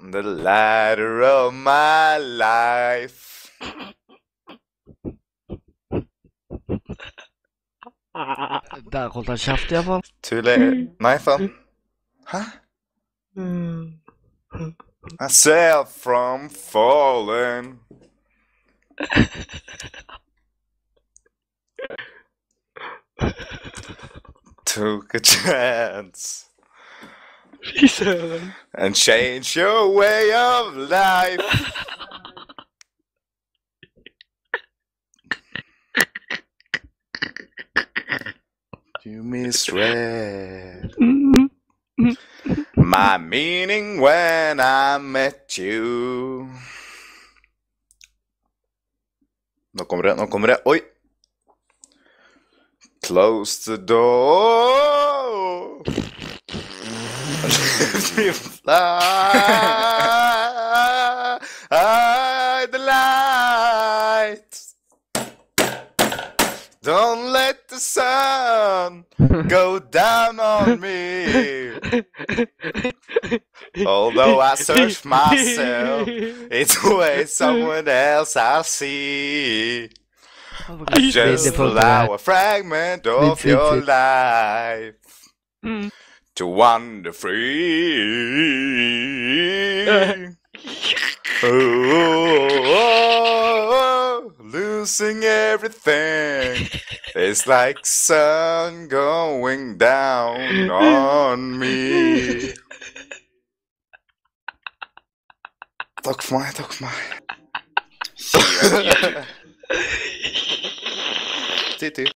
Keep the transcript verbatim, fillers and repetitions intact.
the ladder of my life. Der holdt han kjeft, i hvert fall. Too late. Nathan? Hæ? I sail from falling. Took a chance. Fy søren. And change your way of life. You misread my meaning when I met you. Nå kommer det, nå kommer det. Oi! Close the door. Let me fly the light. Don't let the sun go down on me. Although I search myself, it's always someone else I see. Just allow a fragment of your life to wander free. Oh, losing everything is like sun going down on me. Takk for meg, takk for meg. Ti-ti.